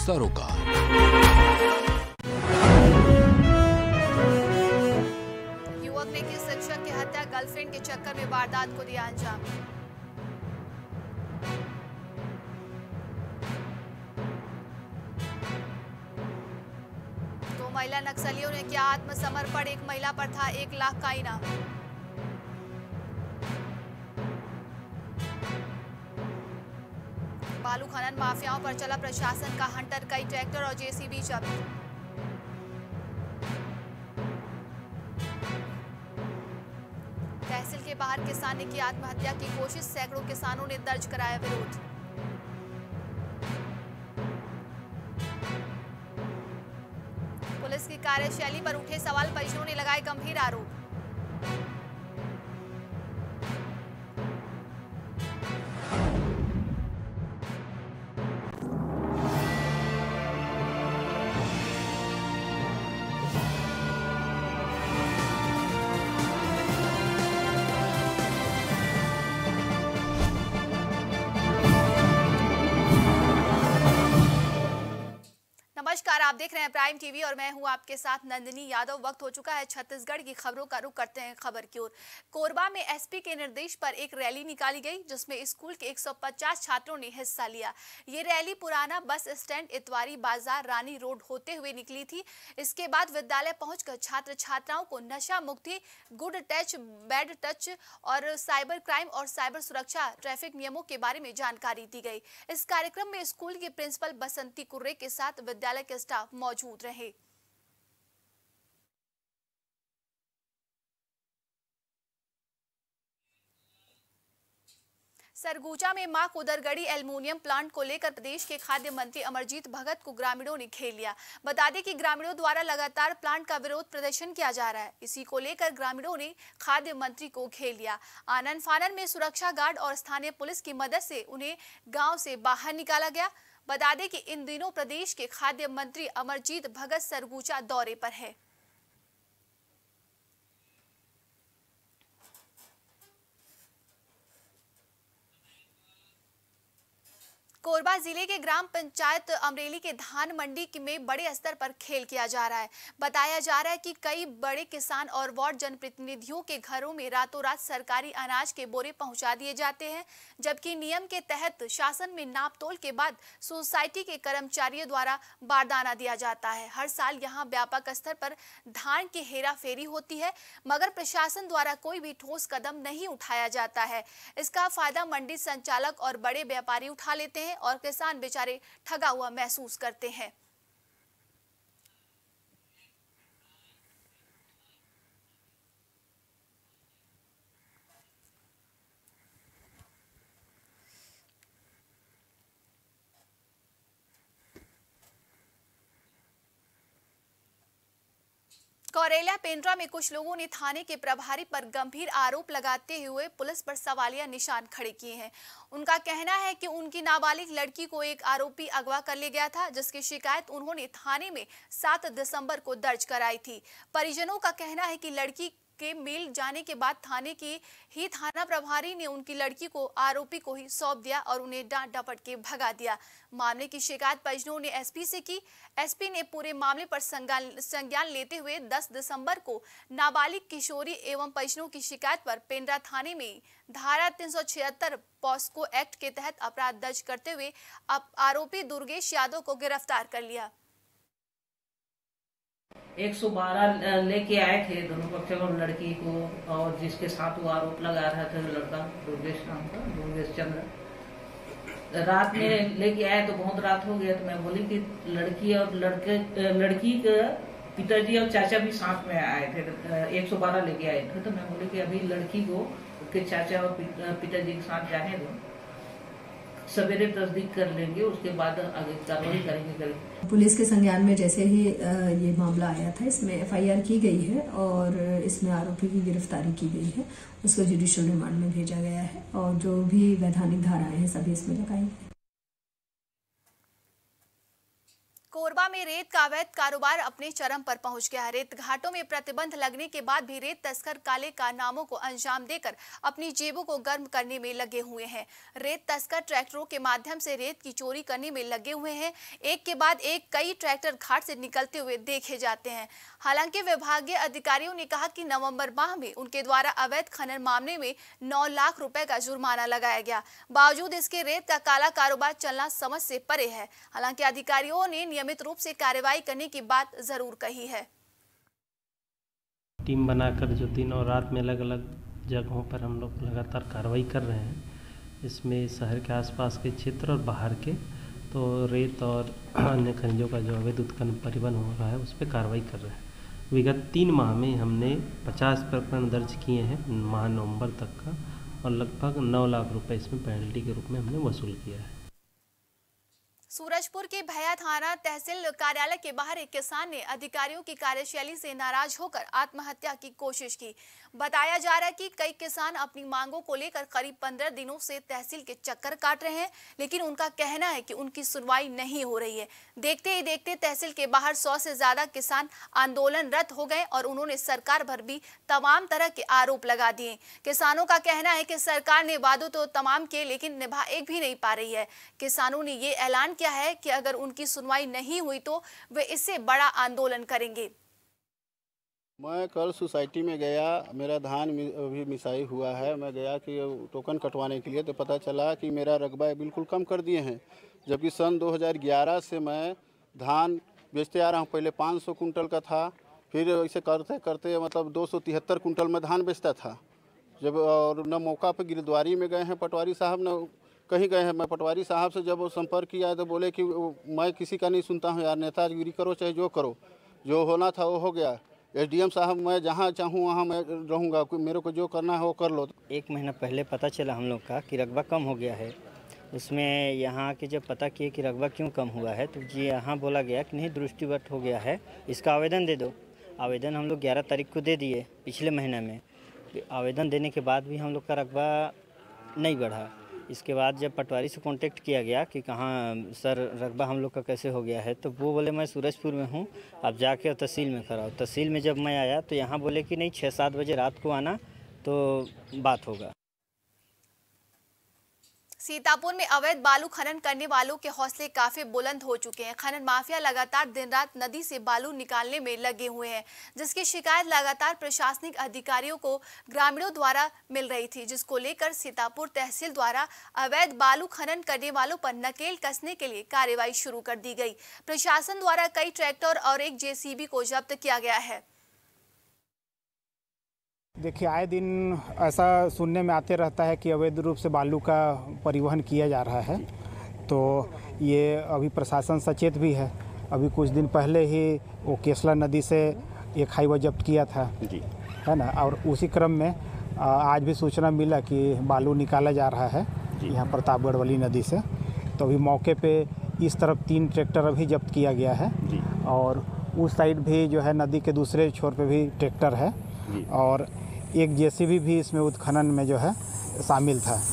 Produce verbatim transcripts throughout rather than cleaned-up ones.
सरोकार। युवक ने की शिक्षक की हत्या, गर्लफ्रेंड के चक्कर में वारदात को दिया अंजाम। दो महिला नक्सलियों ने किया आत्मसमर्पण, एक महिला पर था एक लाख का इनाम। बालू खनन माफियाओं पर चला प्रशासन का हंटर, कई ट्रैक्टर और जेसीबी जब्त। तहसील के बाहर किसान ने की आत्महत्या की कोशिश, सैकड़ों किसानों ने दर्ज कराया विरोध। पुलिस की कार्यशैली पर उठे सवाल, परिजनों ने लगाए गंभीर आरोप। नमस्कार, आप देख रहे हैं प्राइम टीवी और मैं हूं आपके साथ नंदिनी यादव। वक्त हो चुका है छत्तीसगढ़ की खबरों का रुख करते हैं खबर की ओर। कोरबा में एसपी के निर्देश पर एक रैली निकाली गई, जिसमें स्कूल के एक सौ पचास छात्रों ने हिस्सा लिया। ये रैली पुराना बस स्टैंड, इतवारी बाजार, रानी रोड होते हुए निकली थी। इसके बाद विद्यालय पहुंचकर छात्र छात्राओं को नशा मुक्ति, गुड टच, बैड टच और साइबर क्राइम और साइबर सुरक्षा, ट्रैफिक नियमों के बारे में जानकारी दी गई। इस कार्यक्रम में स्कूल के प्रिंसिपल बसंती कुर्रे के साथ विद्यालय के स्टाफ मौजूद रहे। सरगुजा में मां कुदरगढ़ी एल्युमिनियम प्लांट को लेकर प्रदेश के खाद्य मंत्री अमरजीत भगत को ग्रामीणों ने घेर लिया। बता दें कि ग्रामीणों द्वारा लगातार प्लांट का विरोध प्रदर्शन किया जा रहा है। इसी को लेकर ग्रामीणों ने खाद्य मंत्री को घेर लिया। आनन फानन में सुरक्षा गार्ड और स्थानीय पुलिस की मदद से उन्हें गांव से बाहर निकाला गया। बता दें कि इन दिनों प्रदेश के खाद्य मंत्री अमरजीत भगत सरगुजा दौरे पर है। कोरबा जिले के ग्राम पंचायत अमरेली के धान मंडी में बड़े स्तर पर खेल किया जा रहा है। बताया जा रहा है कि कई बड़े किसान और वार्ड जनप्रतिनिधियों के घरों में रातों रात सरकारी अनाज के बोरे पहुंचा दिए जाते हैं, जबकि नियम के तहत शासन में नाप तोल के बाद सोसाइटी के कर्मचारियों द्वारा बारदाना दिया जाता है। हर साल यहां व्यापक स्तर पर धान की हेरा फेरी होती है, मगर प्रशासन द्वारा कोई भी ठोस कदम नहीं उठाया जाता है। इसका फायदा मंडी संचालक और बड़े व्यापारी उठा लेते हैं और किसान बेचारे ठगा हुआ महसूस करते हैं। कौरेला पेंड्रा में कुछ लोगों ने थाने के प्रभारी पर गंभीर आरोप लगाते हुए पुलिस पर सवालिया निशान खड़े किए हैं। उनका कहना है कि उनकी नाबालिग लड़की को एक आरोपी अगवा कर ले गया था, जिसकी शिकायत उन्होंने थाने में सात दिसंबर को दर्ज कराई थी। परिजनों का कहना है कि लड़की के मेल जाने के बाद थाने की ही थाना प्रभारी ने उनकी लड़की को आरोपी को ही सौंप दिया और उन्हें डांट डपट के भगा दिया। मामले की शिकायत परिजनों ने एसपी से की। एसपी ने पूरे मामले पर संज्ञान लेते हुए दस दिसंबर को नाबालिग किशोरी एवं परिजनों की शिकायत पर पेंड्रा थाने में धारा तीन सौ छिहत्तर पॉस्को एक्ट के तहत अपराध दर्ज करते हुए आरोपी दुर्गेश यादव को गिरफ्तार कर लिया। एक सौ बारह लेके आए थे दोनों पक्षों और लड़की को, और जिसके साथ वो आरोप लगा रहा था लड़का दुर्गेश नाम का, दुर्गेश चंद्र। रात में लेके आए तो बहुत रात हो गया, तो मैं बोली कि लड़की और लड़के लड़की के पिताजी और चाचा भी साथ में आए थे, एक सौ बारह लेके आए थे। तो मैं बोली कि अभी लड़की को उसके चाचा और पिताजी के साथ जाने दो, सवेरे तस्दीक कर लेंगे, उसके बाद आगे कार्रवाई करेंगे करेंगे पुलिस के संज्ञान में जैसे ही ये मामला आया था, इसमें एफआईआर की गई है और इसमें आरोपी की गिरफ्तारी की गई है। उसको जुडिशियल रिमांड में भेजा गया है और जो भी वैधानिक धाराएं हैं सभी इसमें लगाई गई। कोरबा में रेत का अवैध कारोबार अपने चरम पर पहुंच गया है। रेत घाटों में प्रतिबंध लगने के बाद भी रेत तस्कर काले कारनामों को अंजाम देकर अपनी जेबों को गर्म करने में लगे हुए हैं। रेत तस्कर ट्रैक्टरों के माध्यम से रेत की चोरी करने में लगे हुए हैं। एक के बाद एक कई ट्रैक्टर घाट से निकलते हुए देखे जाते हैं। हालांकि विभागीय अधिकारियों ने कहा कि नवंबर माह में उनके द्वारा अवैध खनन मामले में नौ लाख रुपए का जुर्माना लगाया गया। बावजूद इसके रेत का काला कारोबार चलना समझ से परे है। हालांकि अधिकारियों ने नियमित रूप से कार्रवाई करने की बात जरूर कही है। टीम बनाकर जो दिन और रात में अलग अलग जगहों पर हम लोग लगातार कार्रवाई कर रहे हैं। इसमें शहर के आसपास के क्षेत्र और बाहर के तो रेत और अन्य खनिजों का जो अवैध उत्खनन परिवहन हो रहा है उस पर कार्रवाई कर रहे हैं। विगत तीन माह में हमने पचास प्रकरण दर्ज किए हैं माह नवंबर तक का, और लगभग नौ लाख रुपए इसमें पेनल्टी के रूप में हमने वसूल किया है। सूरजपुर के भैया थाना तहसील कार्यालय के बाहर एक किसान ने अधिकारियों की कार्यशैली से नाराज होकर आत्महत्या की कोशिश की। बताया जा रहा है कि कई किसान अपनी मांगों को लेकर करीब पंद्रह दिनों से तहसील के चक्कर काट रहे हैं, लेकिन उनका कहना है कि उनकी सुनवाई नहीं हो रही है। देखते ही देखते तहसील के बाहर सौ से ज्यादा किसान आंदोलनरत हो गए और उन्होंने सरकार पर भी तमाम तरह के आरोप लगा दिए। किसानों का कहना है कि सरकार ने वादों तो तमाम किए, लेकिन निभा एक भी नहीं पा रही है। किसानों ने ये ऐलान क्या है कि अगर उनकी सुनवाई नहीं हुई तो वे इससे बड़ा आंदोलन करेंगे। मैं कल सोसाइटी में गया, मेरा धान अभी मिसाई हुआ है। मैं गया कि टोकन कटवाने के लिए, तो पता चला कि मेरा रकबा बिल्कुल कम कर दिए हैं, जबकि सन दो हज़ार ग्यारह से मैं धान बेचते आ रहा हूँ। पहले पाँच सौ कुंटल का था, फिर ऐसे करते करते मतलब दो सौ तिहत्तर कुंटल में धान बेचता था। जब और न मौका पर गिरद्वारी में गए हैं पटवारी साहब, न कहीं गए हैं। मैं पटवारी साहब से जब वो संपर्क किया तो बोले कि मैं किसी का नहीं सुनता हूँ यार, नेतागिरी करो चाहे जो करो, जो होना था वो हो गया। एसडीएम साहब, मैं जहाँ चाहूँ वहाँ मैं रहूँगा, मेरे को जो करना है वो कर लो। एक महीना पहले पता चला हम लोग का कि रकबा कम हो गया है। उसमें यहाँ के जब पता किए कि रकबा क्यों कम हुआ है तो जी यहाँ बोला गया कि नहीं दृष्टिवत हो गया है, इसका आवेदन दे दो। आवेदन हम लोग ग्यारह तारीख को दे दिए पिछले महीने में। आवेदन देने के बाद भी हम लोग का रकबा नहीं बढ़ा। इसके बाद जब पटवारी से कांटेक्ट किया गया कि कहाँ सर रकबा हम लोग का कैसे हो गया है, तो वो बोले मैं सूरजपुर में हूँ, आप जाके तहसील में कराओ। तहसील में जब मैं आया तो यहाँ बोले कि नहीं छः सात बजे रात को आना तो बात होगा। सीतापुर में अवैध बालू खनन करने वालों के हौसले काफी बुलंद हो चुके हैं। खनन माफिया लगातार दिन रात नदी से बालू निकालने में लगे हुए हैं, जिसकी शिकायत लगातार प्रशासनिक अधिकारियों को ग्रामीणों द्वारा मिल रही थी, जिसको लेकर सीतापुर तहसील द्वारा अवैध बालू खनन करने वालों पर नकेल कसने के लिए कार्रवाई शुरू कर दी गई। प्रशासन द्वारा कई ट्रैक्टर और एक जेसीबी को जब्त किया गया है। देखिए, आए दिन ऐसा सुनने में आते रहता है कि अवैध रूप से बालू का परिवहन किया जा रहा है, तो ये अभी प्रशासन सचेत भी है। अभी कुछ दिन पहले ही वो केसला नदी से एक हाईवा जब्त किया था जी, है ना। और उसी क्रम में आज भी सूचना मिला कि बालू निकाला जा रहा है यहाँ प्रतापगढ़ वाली नदी से। तो अभी मौके पे इस तरफ तीन ट्रैक्टर अभी जब्त किया गया है जी। और उस साइड भी जो है नदी के दूसरे छोर पे भी ट्रैक्टर है और एक जेसीबी भी इसमें उत्खनन में जो है शामिल था।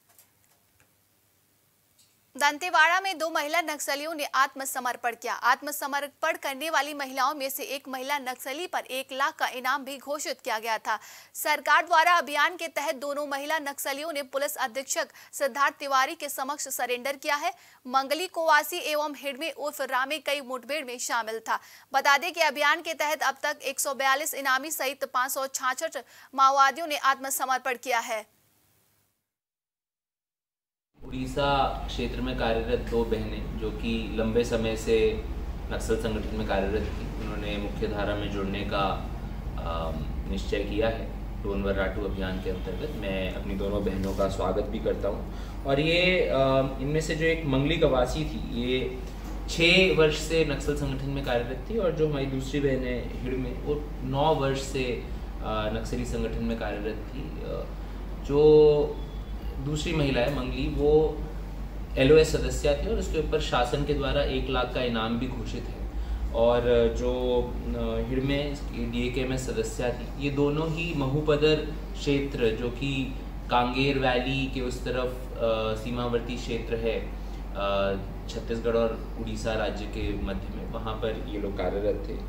दंतेवाड़ा में दो महिला नक्सलियों ने आत्मसमर्पण किया। आत्मसमर्पण करने वाली महिलाओं में से एक महिला नक्सली पर एक लाख का इनाम भी घोषित किया गया था। सरकार द्वारा अभियान के तहत दोनों महिला नक्सलियों ने पुलिस अधीक्षक सिद्धार्थ तिवारी के समक्ष सरेंडर किया है। मंगली कोवासी एवं हिडमे उर्फ रामे कई मुठभेड़ में शामिल था। बता दें कि अभियान के तहत अब तक एक सौ बयालीस इनामी सहित पाँच सौ छाछठ माओवादियों ने आत्मसमर्पण किया है। उड़ीसा क्षेत्र में कार्यरत दो बहनें जो कि लंबे समय से नक्सल संगठन में कार्यरत थी, उन्होंने मुख्य धारा में जुड़ने का निश्चय किया है। टोनवर राटू अभियान के अंतर्गत मैं अपनी दोनों बहनों का स्वागत भी करता हूं। और ये इनमें से जो एक मंगली कवासी थी, ये छः वर्ष से नक्सल संगठन में कार्यरत थी, और जो हमारी दूसरी बहन है हिडमे, वो नौ वर्ष से नक्सली संगठन में कार्यरत थी। जो दूसरी महिला है मंगली, वो एलओएस सदस्य थी और उसके ऊपर शासन के द्वारा एक लाख का इनाम भी घोषित है। और जो हिडमे डीएके में सदस्य थी, ये दोनों ही महूपदर क्षेत्र जो कि कांगेर वैली के उस तरफ सीमावर्ती क्षेत्र है, छत्तीसगढ़ और उड़ीसा राज्य के मध्य में, वहाँ पर ये लोग कार्यरत थे।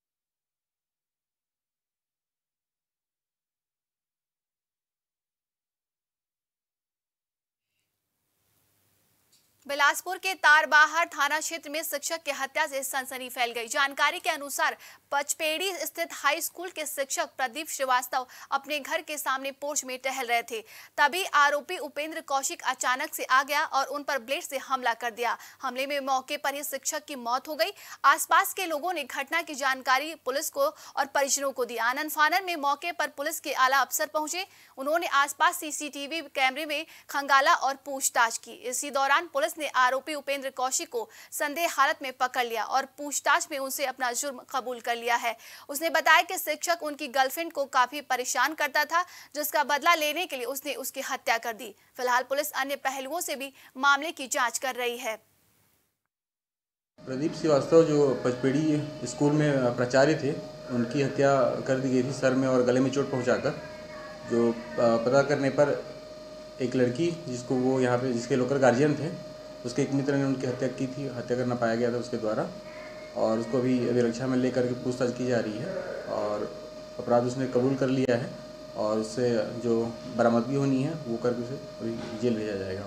बिलासपुर के तारबाहर थाना क्षेत्र में शिक्षक की हत्या से सनसनी फैल गई। जानकारी के अनुसार पचपेड़ी स्थित हाई स्कूल के शिक्षक प्रदीप श्रीवास्तव अपने घर के सामने पोर्च में टहल रहे थे, तभी आरोपी उपेंद्र कौशिक अचानक से आ गया और उन पर ब्लेड से हमला कर दिया। हमले में मौके पर ही शिक्षक की मौत हो गई। आसपास के लोगों ने घटना की जानकारी पुलिस को और परिजनों को दी। आनन फानन में मौके पर पुलिस के आला अफसर पहुंचे। उन्होंने आसपास सीसीटीवी कैमरे में खंगाला और पूछताछ की। इसी दौरान पुलिस ने आरोपी उपेंद्र कौशिक को संदेह हालत में पकड़ लिया और पूछताछ में उनसे अपना जुर्म कबूल कर लिया है। उसने बताया कि शिक्षक उनकी गर्लफ्रेंड को काफी परेशान करता था, जिसका बदला लेने के लिए उसने उसकी हत्या कर दी। फिलहाल पुलिस अन्य पहलुओं से भी मामले की जांच कर रही है। प्रदीप श्रीवास्तव जो पचपेड़ी स्कूल में प्राचार्य थे, उनकी हत्या कर दी गई थी सर में और गले में चोट पहुंचाकर। जो पता करने पर एक लड़की जिसको वो यहाँ पे जिसके लोकल गार्जियन थे, उसके एक मित्र ने उनकी हत्या की थी, हत्या करना पाया गया था उसके द्वारा, और उसको अभी अभिरक्षा में लेकर के पूछताछ की जा रही है और अपराध उसने कबूल कर लिया है और उससे जो बरामदगी होनी है वो करके उसे अभी जेल भेजा जाएगा।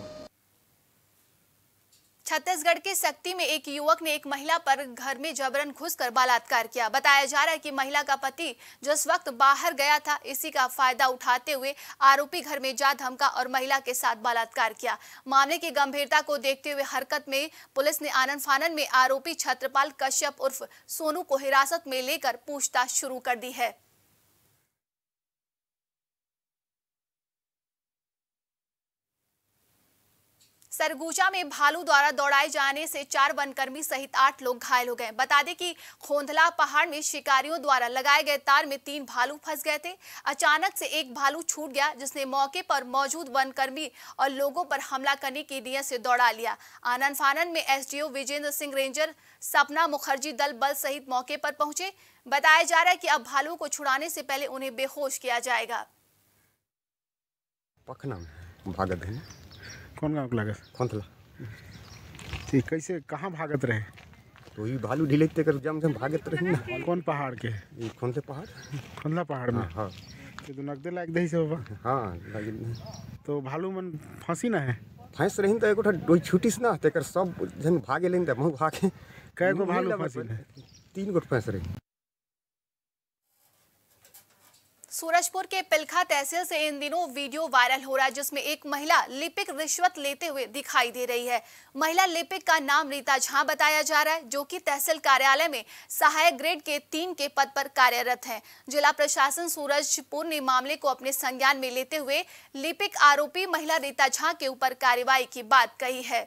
छत्तीसगढ़ के सक्ती में एक युवक ने एक महिला पर घर में जबरन घुसकर बलात्कार किया। बताया जा रहा है कि महिला का पति जिस वक्त बाहर गया था, इसी का फायदा उठाते हुए आरोपी घर में जा धमका और महिला के साथ बलात्कार किया। मामले की गंभीरता को देखते हुए हरकत में पुलिस ने आनन फानन में आरोपी छत्रपाल कश्यप उर्फ सोनू को हिरासत में लेकर पूछताछ शुरू कर दी है। सरगुजा में भालू द्वारा दौड़ाए जाने से चार वनकर्मी सहित आठ लोग घायल हो गए। बता दें कि खोंधला पहाड़ में शिकारियों द्वारा लगाए गए तार में तीन भालू फंस गए थे। अचानक से एक भालू छूट गया, जिसने मौके पर मौजूद वनकर्मी और लोगों पर हमला करने की नीयत से दौड़ा लिया। आनन फानन में एसडीओ विजेंद्र सिंह, रेंजर सपना मुखर्जी दल बल सहित मौके पर पहुंचे। बताया जा रहा है कि अब भालू को छुड़ाने से पहले उन्हें बेहोश किया जाएगा। पखना भागत है। कौन गाँव लगा? खोंथला। ठीक, कैसे कहाँ भागत रहे? तो ये भालू ढिलते कर जम जम भागत रहे ना। कौन पहाड़ के? ये खोंथले पहाड़। खोंथला पहाड़ में? हाँ। तो नगदे लायक दही से बाबा? हाँ लागिल। तो भालू मन फांसी ना है? फांस रही तो एगोटा डोई छुटिस ना, तेकर सब जन भागे लेन त महु भागे। कै गो भालू फांसी ना? तीन गो फांस रही। सूरजपुर के पिलखा तहसील से इन दिनों वीडियो वायरल हो रहा है, जिसमें एक महिला लिपिक रिश्वत लेते हुए दिखाई दे रही है। महिला लिपिक का नाम रीता झा बताया जा रहा है, जो कि तहसील कार्यालय में सहायक ग्रेड के तीन के पद पर कार्यरत हैं। जिला प्रशासन सूरजपुर ने मामले को अपने संज्ञान में लेते हुए लिपिक आरोपी महिला रीता झा के ऊपर कार्रवाई की बात कही है।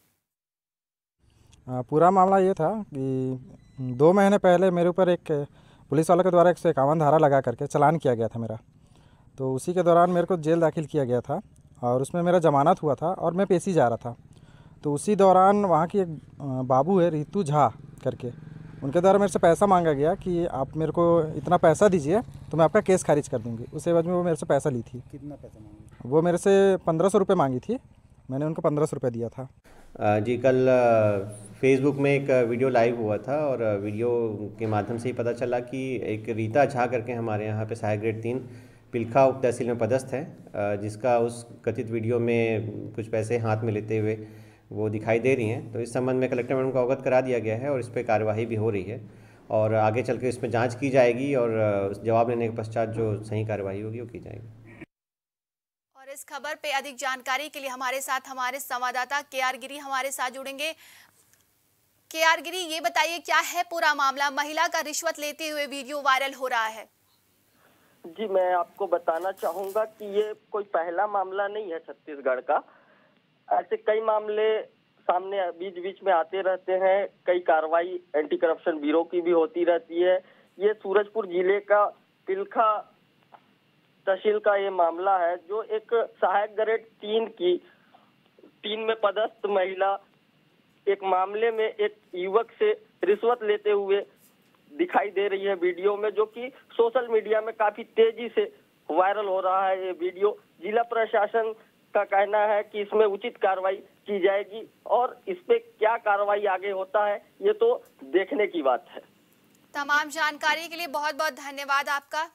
पूरा मामला ये था कि दो महीने पहले मेरे ऊपर एक पुलिस वालों के द्वारा एक सौ इक्यावन धारा लगा करके चालान किया गया था मेरा। तो उसी के दौरान मेरे को जेल दाखिल किया गया था और उसमें मेरा जमानत हुआ था और मैं पेशी जा रहा था। तो उसी दौरान वहाँ की एक बाबू है रीतू झा करके, उनके द्वारा मेरे से पैसा मांगा गया कि आप मेरे को इतना पैसा दीजिए तो मैं आपका केस खारिज कर दूँगी। उस एवज में वो मेरे से पैसा ली थी। कितना पैसा मांगी? वो मेरे से पंद्रह सौ रुपये मांगी थी, मैंने उनको पंद्रह सौ रुपये दिया था। जी कल फेसबुक में एक वीडियो लाइव हुआ था और वीडियो के माध्यम से ही पता चला कि एक रीता झा करके हमारे यहाँ पे सहायक ग्रेड तीन पिलखा उप तहसील में पदस्थ है, जिसका उस कथित वीडियो में कुछ पैसे हाथ में लेते हुए वो दिखाई दे रही हैं। तो इस संबंध में कलेक्टर मैडम को अवगत करा दिया गया है और इस पर कार्यवाही भी हो रही है और आगे चल के इसमें जाँच की जाएगी और जवाब लेने के पश्चात जो सही कार्यवाही होगी वो की जाएगी। इस खबर पे अधिक जानकारी के लिए हमारे साथ हमारे संवाददाता के आर गिरी हमारे साथ जुड़ेंगे। के आर गिरी, ये बताइए क्या है पूरा मामला? महिला का रिश्वत लेते हुए वीडियो वायरल हो रहा है। जी, मैं आपको बताना चाहूंगा कि ये कोई पहला मामला नहीं है छत्तीसगढ़ का। ऐसे कई मामले सामने बीच बीच में आते रहते हैं। कई कार्रवाई एंटी करप्शन ब्यूरो की भी होती रहती है। ये सूरजपुर जिले का पिलखा तहसील का ये मामला है, जो एक सहायक ग्रेड तीन की तीन में पदस्थ महिला एक मामले में एक युवक से रिश्वत लेते हुए दिखाई दे रही है वीडियो में, जो कि सोशल मीडिया में काफी तेजी से वायरल हो रहा है। ये वीडियो जिला प्रशासन का कहना है कि इसमें उचित कार्रवाई की जाएगी और इस पे क्या कार्रवाई आगे होता है ये तो देखने की बात है। तमाम जानकारी के लिए बहुत बहुत धन्यवाद आपका।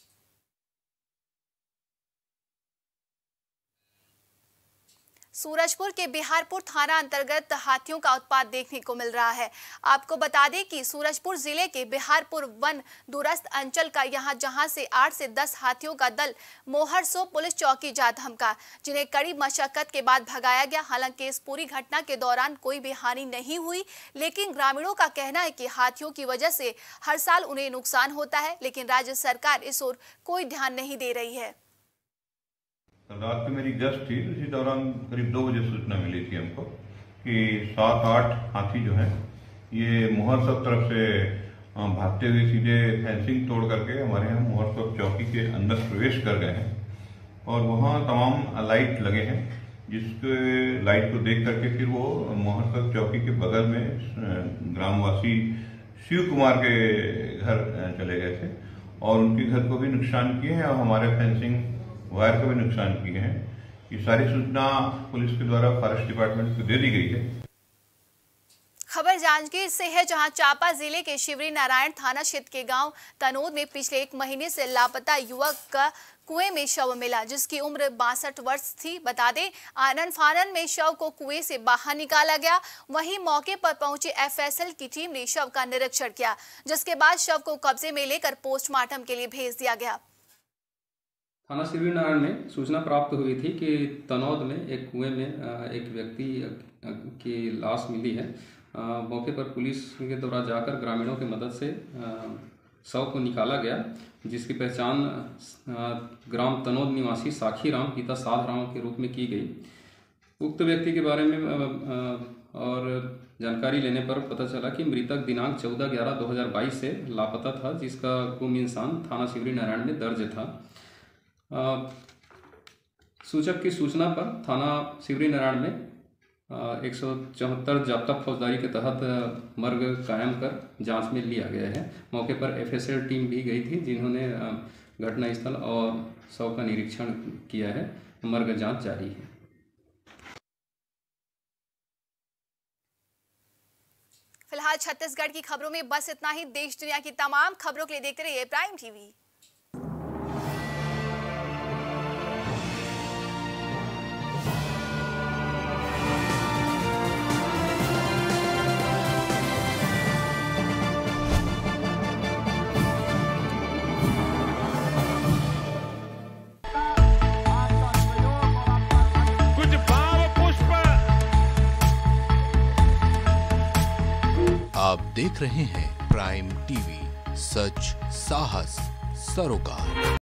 सूरजपुर के बिहारपुर थाना अंतर्गत हाथियों का उत्पात देखने को मिल रहा है। आपको बता दें कि सूरजपुर जिले के बिहारपुर वन दूरस्थ अंचल का यहां जहां से आठ से दस हाथियों का दल मोहरसो पुलिस चौकी जा धमका, जिन्हें कड़ी मशक्कत के बाद भगाया गया। हालांकि इस पूरी घटना के दौरान कोई भी हानि नहीं हुई, लेकिन ग्रामीणों का कहना है कि हाथियों की वजह से हर साल उन्हें नुकसान होता है, लेकिन राज्य सरकार इस ओर कोई ध्यान नहीं दे रही है। रात को मेरी गश्त थी, इसी दौरान करीब दो बजे सूचना मिली थी हमको कि सात आठ हाथी जो हैं ये मोहरसब तरफ से भागते हुए सीधे फेंसिंग तोड़ करके हमारे यहाँ मोहरसब चौकी के अंदर प्रवेश कर गए हैं और वहाँ तमाम लाइट लगे हैं, जिसके लाइट को देख करके फिर वो मोहरसब चौकी के बगल में ग्रामवासी शिव कुमार के घर चले गए थे और उनके घर को भी नुकसान किए हैं और हमारे फेंसिंग वायर को भी नुकसान किए हैं। ये सारी सूचना पुलिस के द्वारा फॉरेस्ट डिपार्टमेंट को दे दी गई है। खबर जांजगीर से है, जहां चांपा जिले के शिवरी नारायण थाना क्षेत्र के गांव तनोद में पिछले एक महीने से लापता युवक का कुएं में शव मिला, जिसकी उम्र बासठ वर्ष थी। बता दें, आनन फानन में शव को कुएं से बाहर निकाला गया। वहीं मौके पर पहुंचे एफ एस एल की टीम ने शव का निरीक्षण किया, जिसके बाद शव को कब्जे में लेकर पोस्टमार्टम के लिए भेज दिया गया। थाना शिवरी नारायण में सूचना प्राप्त हुई थी कि तनौद में एक कुएं में एक व्यक्ति की लाश मिली है। मौके पर पुलिस के द्वारा जाकर ग्रामीणों की मदद से शव को निकाला गया, जिसकी पहचान ग्राम तनौद निवासी साखी राम पिता साध राम के रूप में की गई। उक्त व्यक्ति के बारे में और जानकारी लेने पर पता चला कि मृतक दिनांक चौदह ग्यारह दो हज़ार बाईस से लापता था, जिसका गुम इंसान थाना शिवरी नारायण में दर्ज था। सूचक की सूचना पर थाना शिवरी नारायण में एक सौ चौहत्तर जाब्ता फौजदारी के तहत मर्ग कायम कर जांच में लिया गया है। मौके पर एफ एस एल टीम भी गई थी, जिन्होंने घटनास्थल और शव का निरीक्षण किया है। मर्ग जांच जारी है। फिलहाल छत्तीसगढ़ की खबरों में बस इतना ही। देश दुनिया की तमाम खबरों के लिए देखते रहिए प्राइम टीवी। आप देख रहे हैं प्राइम टीवी, सच साहस सरोकार।